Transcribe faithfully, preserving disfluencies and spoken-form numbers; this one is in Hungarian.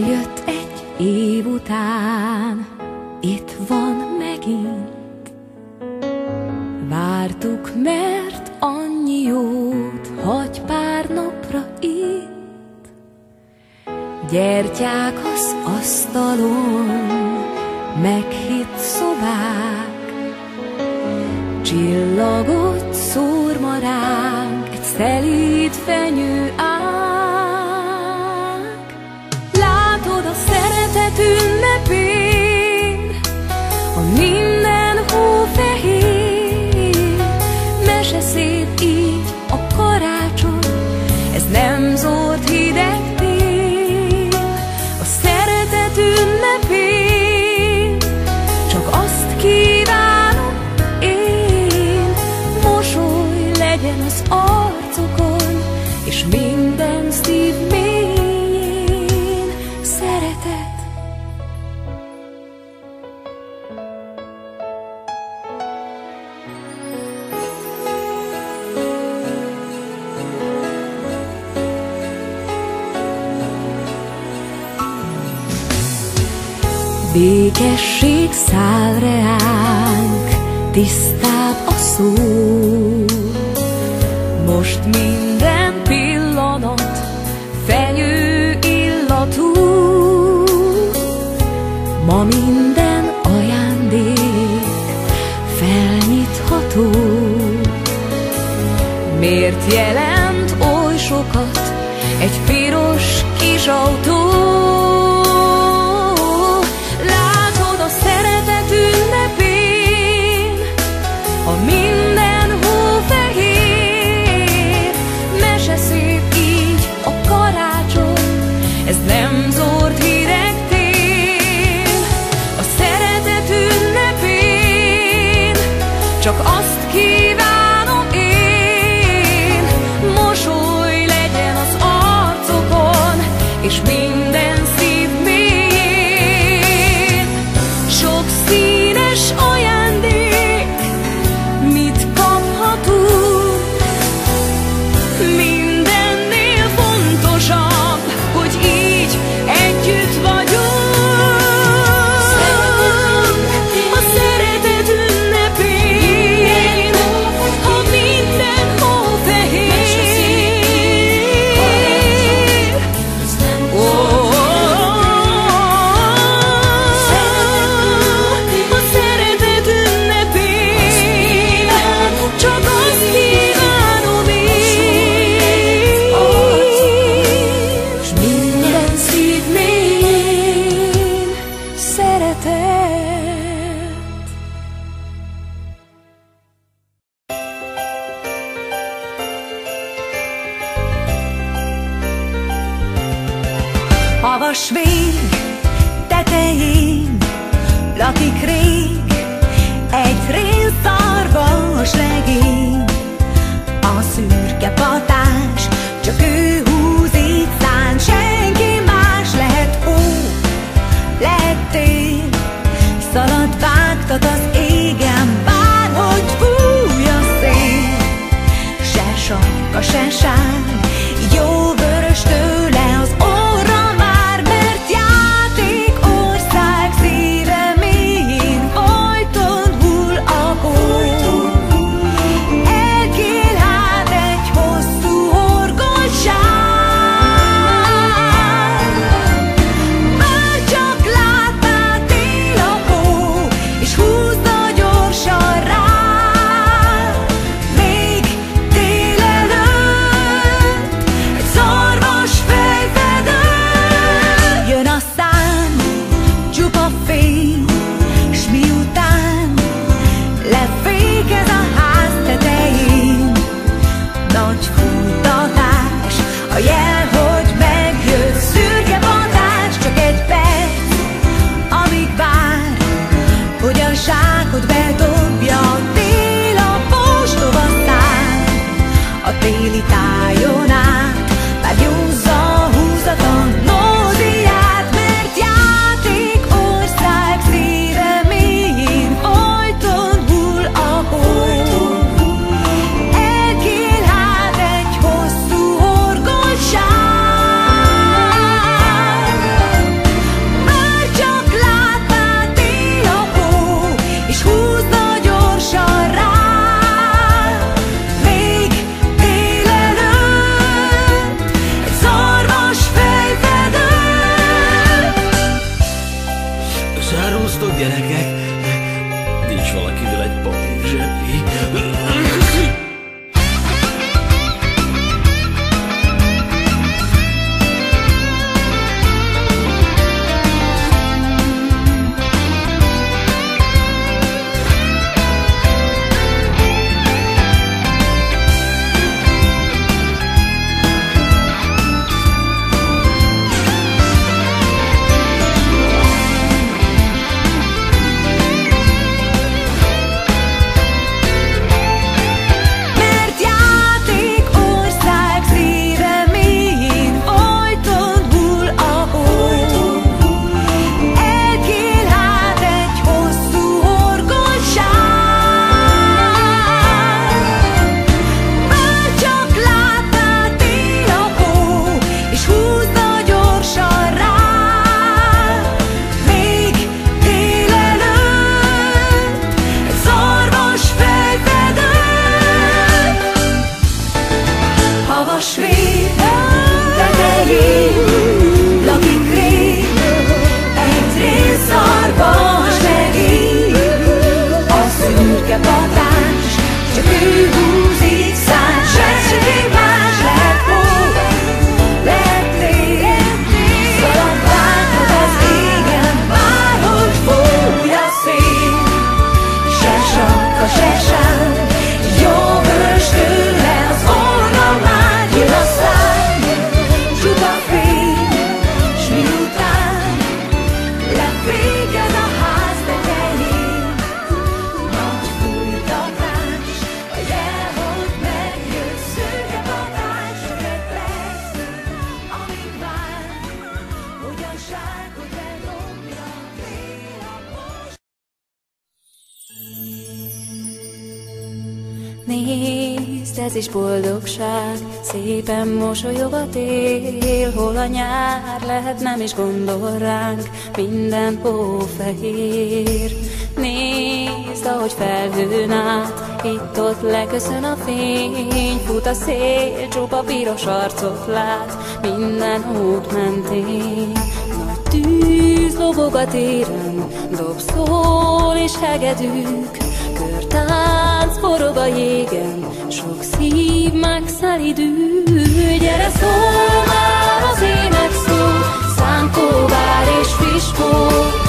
Eljött egy év után, itt van megint. Vártuk, mert annyi jót hagy pár napra itt. Gyertyák az asztalon, meghitt szobák, csillagot szórma ránk egy szelíd fenyő ág. Látod a szeretet ünnepén, a minden hófehér, meseszép így a karácsony, ez nem zord hideg tél. A szeretet ünnepén csak azt kívánom én, mosoly legyen az arcokon, és minden szív mélyén szeretet. Békesség száll reánk, tisztább a szó. Most minden pillanat fenyő illatú. Ma minden ajándék felnyitható. Miért jelent oly sokat egy piros kis autó? Szeretet ünnepén, ha minden hófehér, meseszép így a karácsony, ez nem zord hideg tél. A szeretet ünnepén csak azt kívánom én, mosoly legyen az arcokon, és minden szív mélyén. Sok színes ajándék, mit kaphatunk? Mindennél fontosabb, hogy így együtt vagyunk. A szeretet ünnepén, ha minden hófehér. Oh, Havas vég tetején lakik rég egy rénszarvas legény. A szürke patás, csak ő húz így szán, senki más. Lehet hó, lehet tél, szalad vágtat az égen, bárhogy fúj a szél. Se sapka, se sár, jó vörös tőle az orra már, mert játék ország szíve mélyén folyton hull a hó. fény tetején lakik rég egy rénszarvas legény. A szürke patáns csak ő húzik szán, senki más lehet hó, lehet lég, szaladgálhat az égen, bárhogy fúj a szél. Se sapka, se sár, jó vörös tőle az orra, már jön a szám, csupa fény, s miután leféked a ház tetején, nagy fújtatás, a jel, hogy megjött, szürke patáns, öreg lesz, amíg vár, hogy a zsákot eldobja, fél a most. Nézd, ez is boldogság, szépen mosolyog a tél, hol a nyár lehet, nem is gondol ránk, minden hófehér. Nézd, ahogy felhőn át, itt-ott leköszön a fény, fut a szél, csupa piros arcot lát, minden út mentén. Nagy tűz lobog a téren, dob, szól és hegedűk, körtánc forog a jégen, sok szív megszelidül. Gyere, szól már az ének szó, szánkó, vár és friss hó,